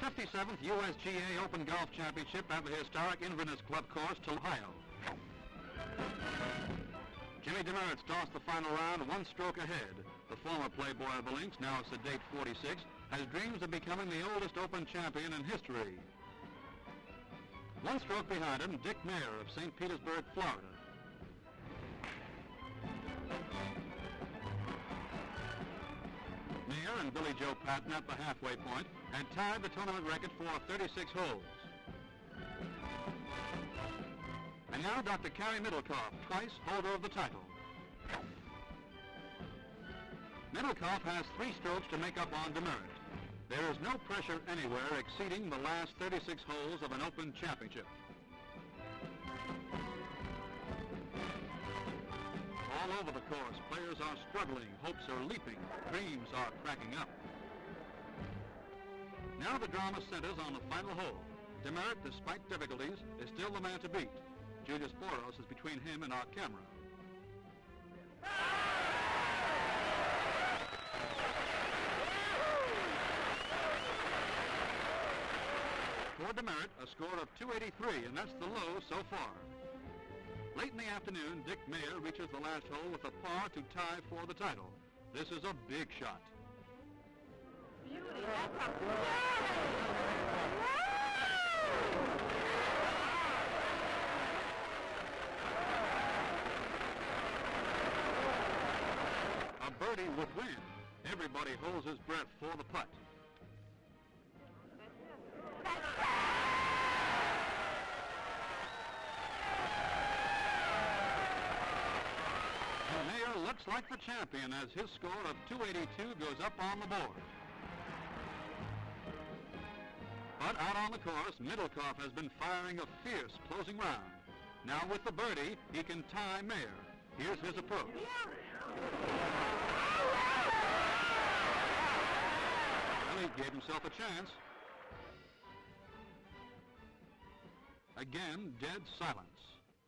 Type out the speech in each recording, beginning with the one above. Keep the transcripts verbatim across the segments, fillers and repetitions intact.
fifty-seventh U S G A Open Golf Championship at the historic Inverness Club course to Ohio. Jimmy Demaret tossed the final round one stroke ahead. The former playboy of the links, now a sedate forty-six, has dreams of becoming the oldest Open champion in history. One stroke behind him, Dick Mayer of Saint Petersburg, Florida. Mayer and Billy Joe Patton at the halfway point had tied the tournament record for thirty-six holes. And now Doctor Cary Middlecoff, twice holder of the title. Middlecoff has three strokes to make up on Demaret. There is no pressure anywhere exceeding the last thirty-six holes of an Open championship. All over the course, players are struggling, hopes are leaping, dreams are cracking up. Now the drama centers on the final hole. Demaret, despite difficulties, is still the man to beat. Julius Boros is between him and our camera. For Demaret, a score of two eighty-three, and that's the low so far. Late in the afternoon, Dick Mayer reaches the last hole with a par to tie for the title. This is a big shot. Beauty, that's a... A birdie would win. Everybody holds his breath for the putt. Mayer looks like the champion as his score of two eighty-two goes up on the board. But out on the course, Middlecoff has been firing a fierce closing round. Now with the birdie, he can tie Mayer. Here's his approach. Well, he gave himself a chance. Again, dead silence.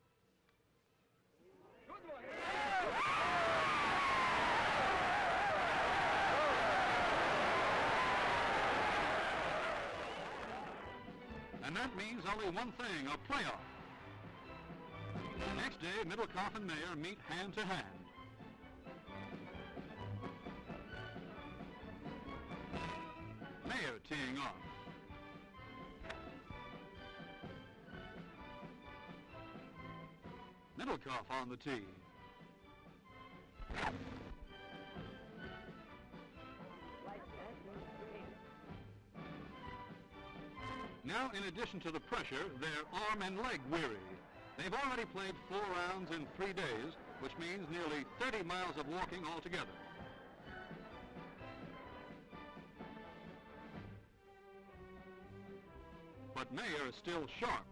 And that means only one thing, a playoff. The next day, Middlecoff and Mayer meet hand to hand. Mayer teeing off. Middlecoff on the tee. Now, in addition to the pressure, they're arm and leg weary. They've already played four rounds in three days, which means nearly thirty miles of walking altogether. But Mayer is still sharp.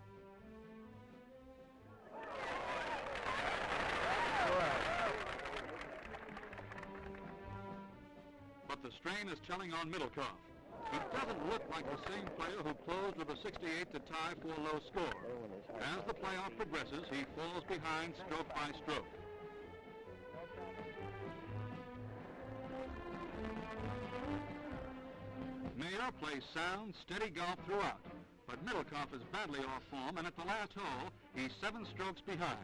But the strain is telling on Middlecoff. He doesn't look like the same player who closed with a sixty-eight to tie for a low score. As the playoff progresses, he falls behind stroke by stroke. Mayer plays sound, steady golf throughout, but Middlecoff is badly off form, and at the last hole, he's seven strokes behind.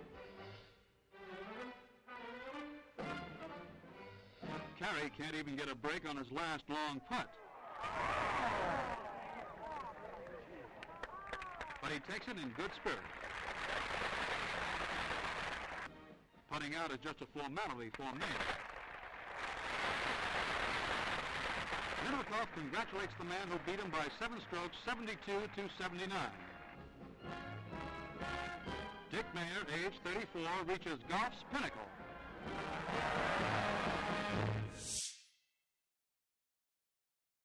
Cary can't even get a break on his last long putt. But he takes it in good spirit. Putting out is just a formality for Mayer. Middlecoff congratulates the man who beat him by seven strokes, seventy-two to seventy-nine. Dick Mayer, age thirty-four, reaches golf's pinnacle.